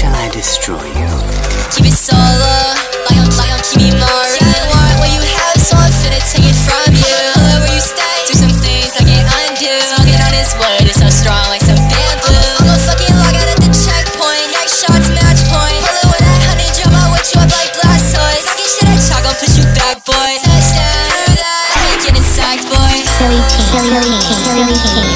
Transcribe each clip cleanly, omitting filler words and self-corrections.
shall I destroy you? Keep it solo, like I'm Kimi Mari. Yeah, I want what you have, so I'm finna take it from you. Pull where you stay, do some things I can't undo. Smoking on his wood, it's so strong like some bamboo. I'ma fucking log out at the checkpoint. Next shot's match point. Pull it with that honey, jump out with you up like Blastoise. Talking shit at chalk, I'll push you back, boy. Touchdown, through that, I ain't getting sacked, boy. Silly team, silly team, silly team.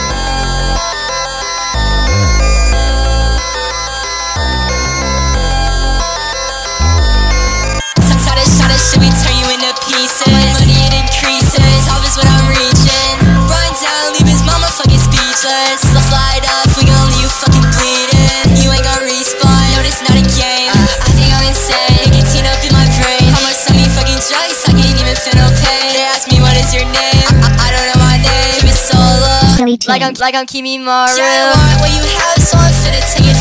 Should we turn you into pieces? Money it increases, top is what I'm reaching. Run down, leave his mama fucking speechless. Slide up, we gon' leave you fucking bleeding. You ain't gon' respawn, no this not a game. I think I'm insane, nicotine up in my brain. I'ma sell me fucking drugs, I can't even feel no pain. They ask me what is your name, I don't know my name. Keep it solo, like I'm Kimi Mari. Yeah, I want what you have, so I'm finna take it